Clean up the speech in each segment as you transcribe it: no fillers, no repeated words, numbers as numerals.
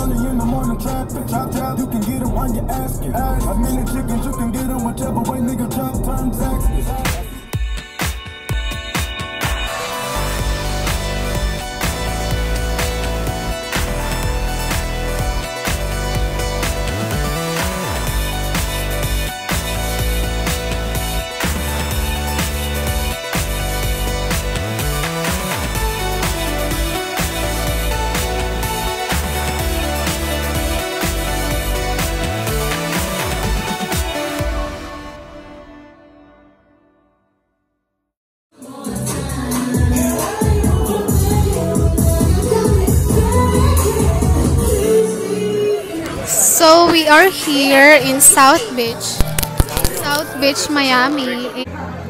early in the morning traffic. Chop, chop, you can get them on your ass. A million chickens, you can get them whichever way nigga chop turns axis. So we are here in South Beach, Miami.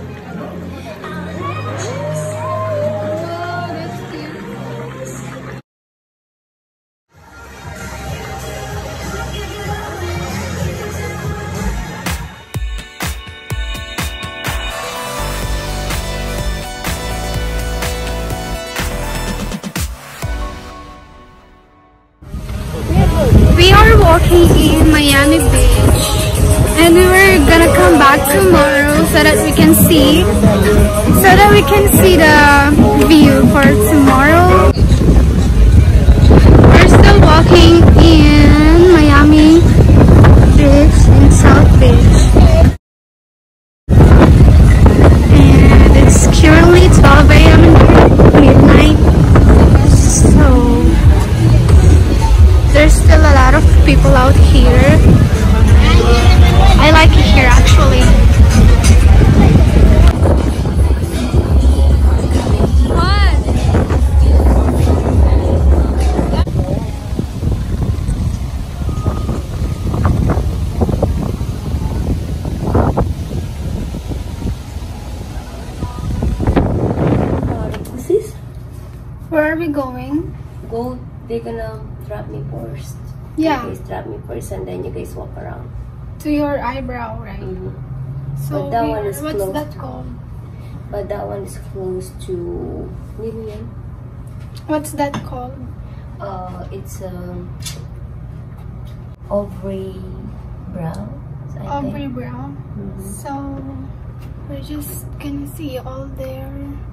We are walking in Miami Beach and we're gonna come back tomorrow so that we can see the view for tomorrow. We're still walking in Miami Beach in South Beach and it's currently 12 a.m. midnight, so there's still a lot of people out here. I like it here actually. Where are we going? They're gonna drop me first. Yeah. You guys drop me first and then you guys walk around. To your eyebrow, right? So but that one is what's close. that called? But that one is close to Lilian. What's that called? It's Aubrey Brown. Aubrey Brown. So we're just gonna see all their